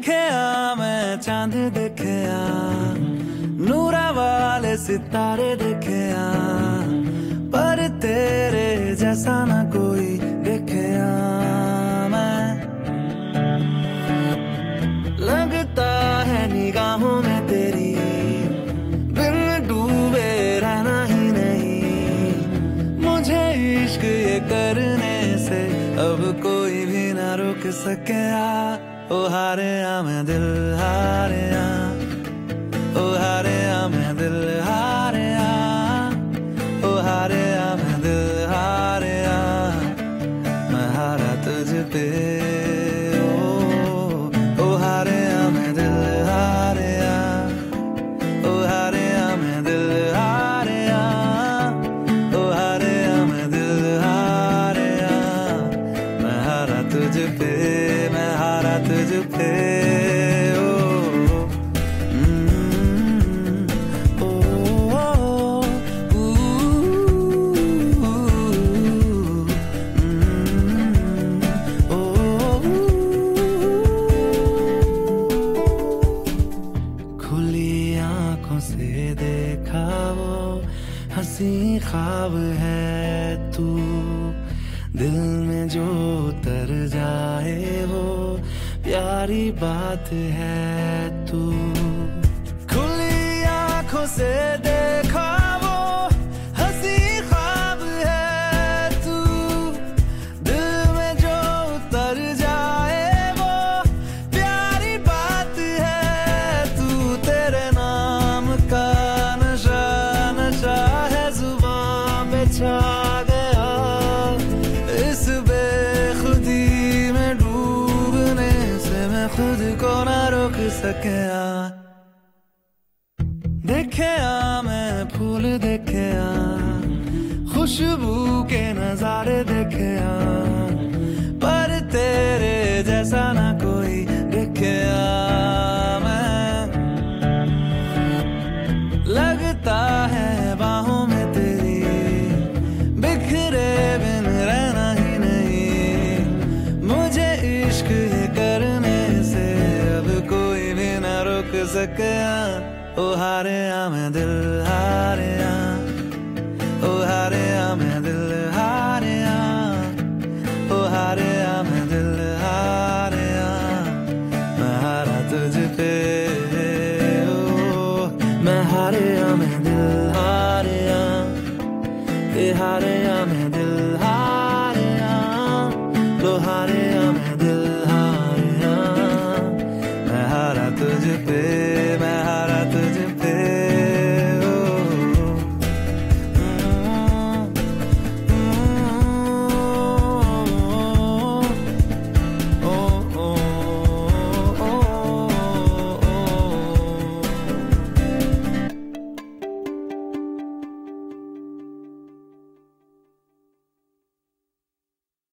देखया मैं चांद देखया, नूरा वाले सितारे देखया, पर तेरे जैसा ना कोई देखया मैं। लगता है निगाहों में तेरी बिन डूबे रहना ही नहीं। मुझे इश्क ये करने से अब कोई भी ना रोक सके। ओ हारे आ मैं दिल हारे आ, ओ हारे आ मैं दिल हारे आ, ओ हारे आ मैं दिल हारे आ, मैं हारा तुझ पे। ओ हारे आ मैं दिल हारे आ, ओ हारे आ मैं दिल हारे आ, ओ हारे आ मैं दिल हारे आ, मैं हारा तुझ पे, मैं हारा तुझ पे। खुली आंखों से देखा वो हंसी ख्वाब है तू, दिल में जो उतर जाए वो प्यारी बात है तू। खुली आंखों से देखा वो हंसी ख्वाब है तू, दिल में जो उतर जाए वो प्यारी बात है तू। तेरे नाम का नशा नशा है जुबान पे छा गया, इस बेखुदी में डूबने से मैं खुद को ना रोक सकिया। देखया मैं फूल देखया, खुशबू के नजारे देखया, पर तेरे जैसा ना कोई देखया मैं। लगता है बाहों में तेरी बिखरे बिन रहना ही नहीं। मुझे इश्क ये करने से अब कोई भी ना रोक सकिया। ओ हारे आ मैं दिल हारे आ, ओ हारे आ मैं दिल हारे आ, ओ हारे आ मैं दिल हारे आ, मैं हारा तुझ पे। ओ मैं हारे आ मैं दिल हारे आ, ए हारे आ मैं दिल हारे आ, लो हारे आ मैं दिल हारे आ, मैं हारा तुझ पे।